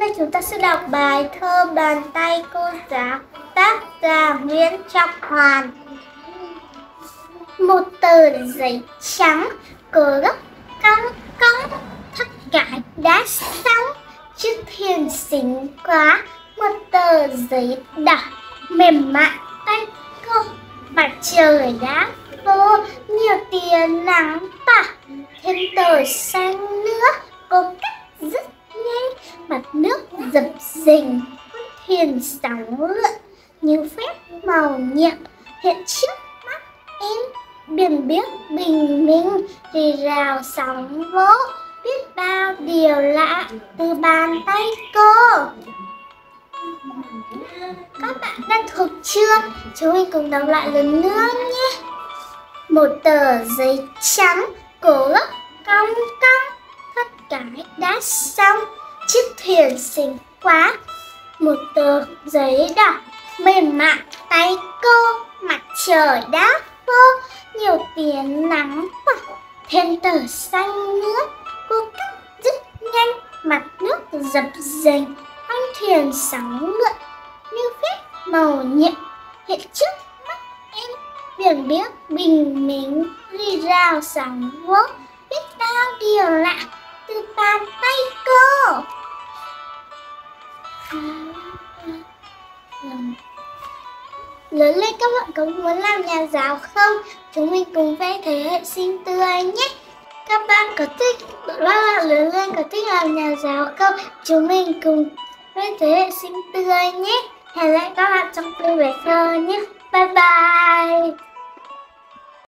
nay chúng ta sẽ đọc bài thơ Bàn tay cô giáo, tác giả Nguyễn Trọng Hoàn. Một tờ giấy trắng, cờ gấp cong cong, thắt cái đã xong, chiếc thuyền xinh quá. Một tờ giấy đỏ mềm mại tay cô, mặt trời đã vô, nhiều tia nắng tỏa, thêm tờ xanh nữa. Cô cắt rất nhanh, mặt nước dập dềnh, con thuyền sóng lượn như phép màu nhiệm hiện trước mắt em. Biển biếc bình minh, rì rào sóng vỗ, biết bao điều lạ từ bàn tay cô. Các bạn đã thuộc chưa? Chúng mình cùng đọc lại lần nữa nhé. Một tờ giấy trắng, cổ gấp cong cong, thắt cái đã xong, chiếc thuyền xinh quá. Một tờ giấy đỏ mềm mại tay cô, mặt trời đã vô, nhiều tia nắng tỏa, thêm tờ xanh nữa. Cô cắt rất nhanh, mặt nước dập dềnh, con thuyền sóng lượn như phép màu nhiệm hiện trước mắt em. Biển biếc bình minh, rì rào sóng vỗ, biết bao điều lạ từ bàn tay cô. Lớn lên các bạn có muốn làm nhà giáo không? Chúng mình cùng vẽ thế hệ xinh tươi nhé. Các bạn lớn lên có thích làm nhà giáo không? Chúng mình cùng vẽ thế hệ xinh tươi nhé. Hẹn gặp lại các bạn trong video thơ nhé. Bye bye.